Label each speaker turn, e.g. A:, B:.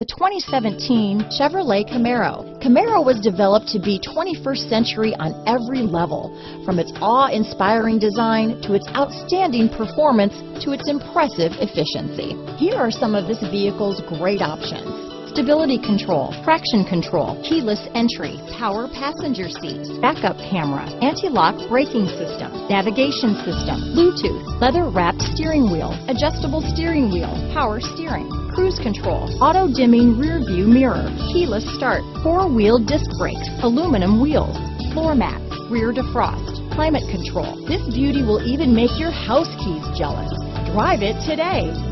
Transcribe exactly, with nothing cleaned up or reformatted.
A: twenty seventeen Chevrolet Camaro. Camaro was developed to be twenty-first century on every level, from its awe-inspiring design to its outstanding performance to its impressive efficiency. Here are some of this vehicle's great options: stability control, traction control, keyless entry, power passenger seat, backup camera, anti-lock braking system, navigation system, Bluetooth, leather-wrapped steering wheel, adjustable steering wheel, power steering, cruise control, auto-dimming rear view mirror, keyless start, four-wheel disc brakes, aluminum wheels, floor mats, rear defrost, climate control. This beauty will even make your house keys jealous. Drive it today.